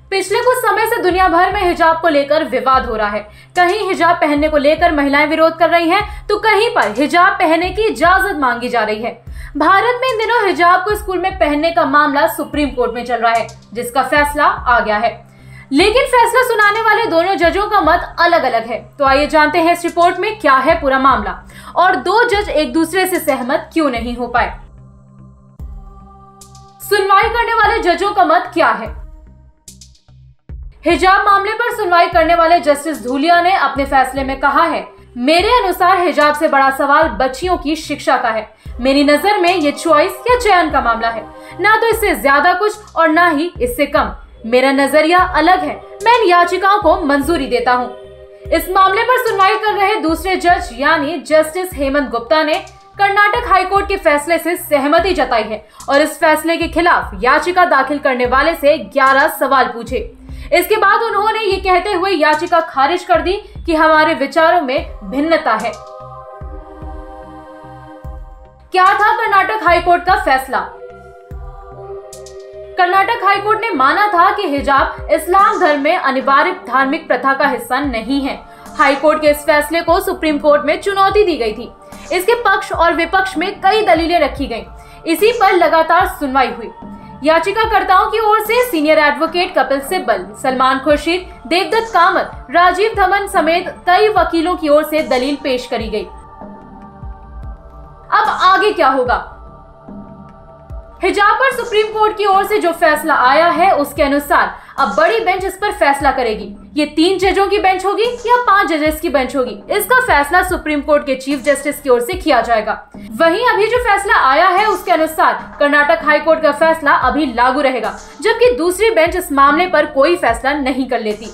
पिछले कुछ समय से दुनिया भर में हिजाब को लेकर विवाद हो रहा है। कहीं हिजाब पहनने को लेकर महिलाएं विरोध कर रही हैं, तो कहीं पर हिजाब पहनने की इजाजत मांगी जा रही है। भारत में इन दिनों हिजाब को स्कूल में पहनने का मामला सुप्रीम कोर्ट में चल रहा है, जिसका फैसला आ गया है। लेकिन फैसला सुनाने वाले दोनों जजों का मत अलग अलग है। तो आइए जानते हैं इस रिपोर्ट में क्या है पूरा मामला और दो जज एक दूसरे से सहमत क्यों नहीं हो पाए। सुनवाई करने वाले जजों का मत क्या है। हिजाब मामले पर सुनवाई करने वाले जस्टिस धूलिया ने अपने फैसले में कहा है, मेरे अनुसार हिजाब से बड़ा सवाल बच्चियों की शिक्षा का है। मेरी नजर में ये चॉइस या चयन का मामला है, ना तो इससे ज्यादा कुछ और ना ही इससे कम। मेरा नजरिया अलग है, मैं इन याचिकाओं को मंजूरी देता हूँ। इस मामले पर सुनवाई कर रहे दूसरे जज यानी जस्टिस हेमंत गुप्ता ने कर्नाटक हाईकोर्ट के फैसले से सहमति जताई है और इस फैसले के खिलाफ याचिका दाखिल करने वाले से 11 सवाल पूछे। इसके बाद उन्होंने ये कहते हुए याचिका खारिज कर दी कि हमारे विचारों में भिन्नता है। क्या था कर्नाटक हाईकोर्ट का फैसला। कर्नाटक हाईकोर्ट ने माना था कि हिजाब इस्लाम धर्म में अनिवार्य धार्मिक प्रथा का हिस्सा नहीं है। हाईकोर्ट के इस फैसले को सुप्रीम कोर्ट में चुनौती दी गई थी। इसके पक्ष और विपक्ष में कई दलीलें रखी गईं। इसी पर लगातार सुनवाई हुई। याचिकाकर्ताओं की ओर से सीनियर एडवोकेट कपिल सिब्बल, सलमान खुर्शीद, देवदत्त कामत, राजीव धवन समेत कई वकीलों की ओर से दलील पेश करी गई। अब आगे क्या होगा। हिजाब पर सुप्रीम कोर्ट की ओर से जो फैसला आया है उसके अनुसार अब बड़ी बेंच इस पर फैसला करेगी। ये 3 जजों की बेंच होगी या 5 जजेस की बेंच होगी, इसका फैसला सुप्रीम कोर्ट के चीफ जस्टिस की ओर से किया जाएगा। वहीं अभी जो फैसला आया है उसके अनुसार कर्नाटक हाईकोर्ट का फैसला अभी लागू रहेगा, जबकि दूसरी बेंच इस मामले पर कोई फैसला नहीं कर लेती।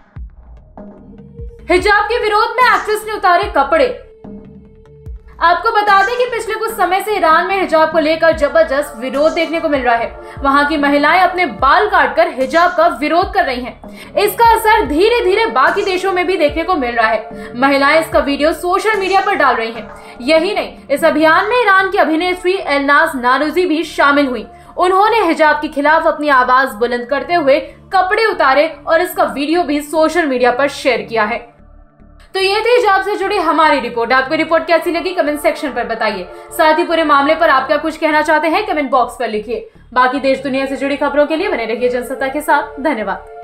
हिजाब के विरोध में एक्ट्रेस ने उतारे कपड़े। आपको बता दें कि पिछले कुछ समय से ईरान में हिजाब को लेकर जबरदस्त विरोध देखने को मिल रहा है। वहां की महिलाएं अपने बाल काटकर हिजाब का विरोध कर रही हैं। इसका असर धीरे धीरे बाकी देशों में भी देखने को मिल रहा है। महिलाएं इसका वीडियो सोशल मीडिया पर डाल रही हैं। यही नहीं, इस अभियान में ईरान की अभिनेत्री एलनाज नानूजी भी शामिल हुई। उन्होंने हिजाब के खिलाफ अपनी आवाज बुलंद करते हुए कपड़े उतारे और इसका वीडियो भी सोशल मीडिया पर शेयर किया है। तो ये थी हिजाब से जुड़ी हमारी रिपोर्ट। आपको रिपोर्ट कैसी लगी कमेंट सेक्शन पर बताइए। साथ ही पूरे मामले पर आप क्या कुछ कहना चाहते हैं कमेंट बॉक्स पर लिखिए। बाकी देश दुनिया से जुड़ी खबरों के लिए बने रहिए जनसत्ता के साथ। धन्यवाद।